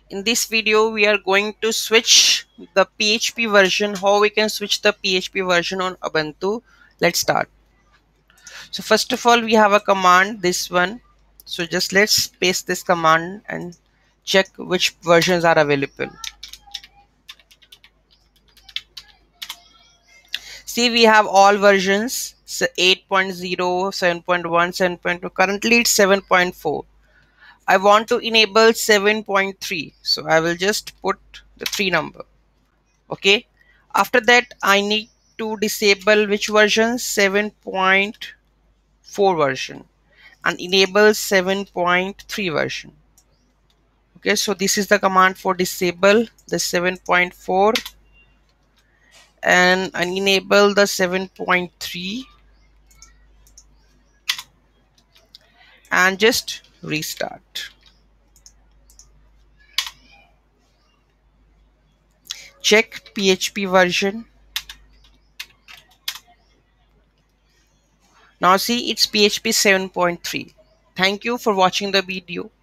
In this video, we are going to switch the PHP version, how we can switch the PHP version on Ubuntu. Let's start. So first of all, we have a command, this one. So just let's paste this command and check which versions are available. See, we have all versions, so 8.0, 7.1, 7.2. Currently it's 7.4. I want to enable 7.3, so I will just put the 3 number. Okay, after that I need to disable which version, 7.4 version, and enable 7.3 version. Okay, so this is the command for disable the 7.4 and enable the 7.3 and just restart. Check PHP version. Now see, it's PHP 7.3. Thank you for watching the video.